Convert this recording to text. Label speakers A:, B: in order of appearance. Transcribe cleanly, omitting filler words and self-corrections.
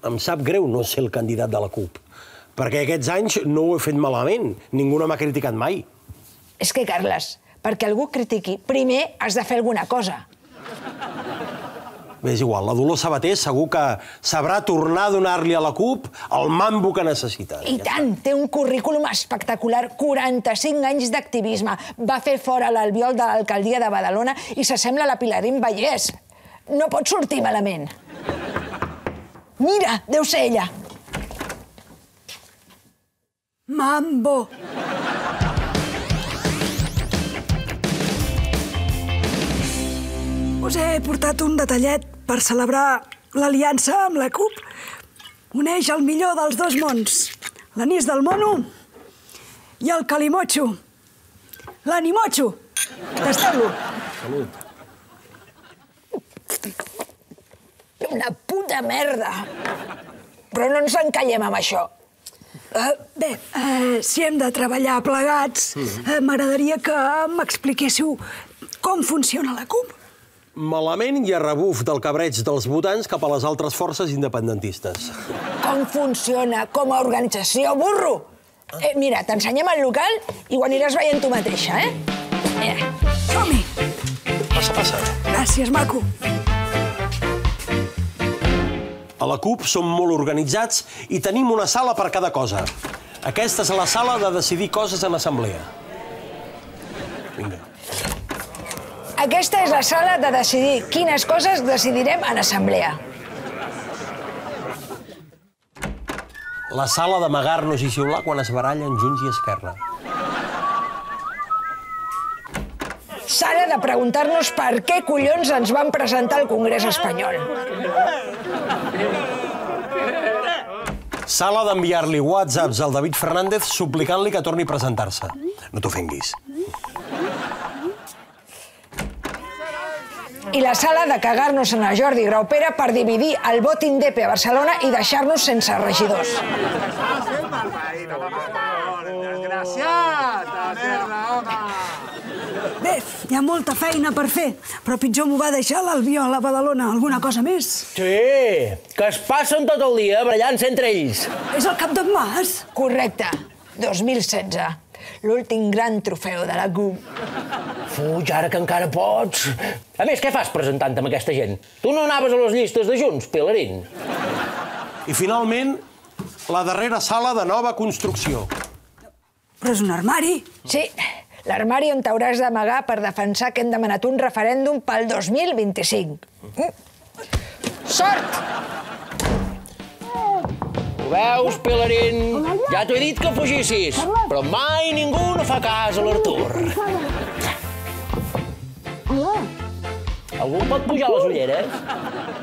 A: Em sap greu no ser el candidat de la CUP, perquè aquests anys no ho he fet malament. Ningú no m'ha criticat mai.
B: És que, Carles, perquè algú critiqui, primer has de fer alguna cosa.
A: Bé, és igual, la Dolors Sabater segur que sabrà tornar a donar-li a la CUP el mambo que necessita.
B: I tant, té un currículum espectacular, 45 anys d'activisme. Va fer fora l'Albiol de l'alcaldia de Badalona i s'assembla a la Pilarín Vallès. No pot sortir malament. Mira, deu ser ella. Mambo!
C: Us he portat un detallet per celebrar l'aliança amb la CUP. Uneix el millor dels dos mons, l'anís del mono i el calimocho. L'animocho! Tasteu-lo.
A: Salut.
B: Una puta merda. Però no ens encallem amb això.
C: Bé, si hem de treballar plegats, m'agradaria que m'expliquéssiu com funciona la CUP.
A: Malament i a rebuf del cabreig dels votants cap a les altres forces independentistes.
B: Com funciona com a organització, burro? Mira, t'ensenyem el local i ho aniràs veient tu mateixa, Mira.
C: Som-hi!
A: Passa, passa.
C: Gràcies, maco.
A: A la CUP som molt organitzats i tenim una sala per cada cosa. Aquesta és la sala de decidir coses en assemblea. Vinga.
B: Aquesta és la sala de decidir quines coses decidirem en assemblea.
A: La sala d'amagar-nos i xiular quan es barallen Junts i Esquerra.
B: Sala de preguntar-nos per què collons ens van presentar al Congrés espanyol.
A: Sala d'enviar-li whatsapps al David Fernández suplicant-li que torni a presentar-se. No t'ofenguis.
B: I la sala de cagar-nos en el Jordi Graupera per dividir el vot indepe a Barcelona i deixar-nos sense regidors.
C: Bé, hi ha molta feina per fer, però pitjor m'ho va deixar l'Albiol a Badalona. Alguna cosa més?
D: Sí, que es passen tot el dia barallant-se entre ells.
C: És el cap d'en Mas?
B: Correcte, 2016. L'últim gran trofeu de la CUP.
D: Fuig, ara que encara pots. A més, què fas presentant-te amb aquesta gent? Tu no anaves a les llistes de Junts, Pilarín?
A: I finalment, la darrera sala de nova construcció.
C: Però és un armari.
B: Sí, l'armari on t'hauràs d'amagar per defensar que hem demanat un referèndum pel 2025. Sort!
D: Ho veus, Pilarín? Ja t'ho he dit que fugissis, però mai ningú no fa cas a l'Artur. Algú pot pujar les ulleres?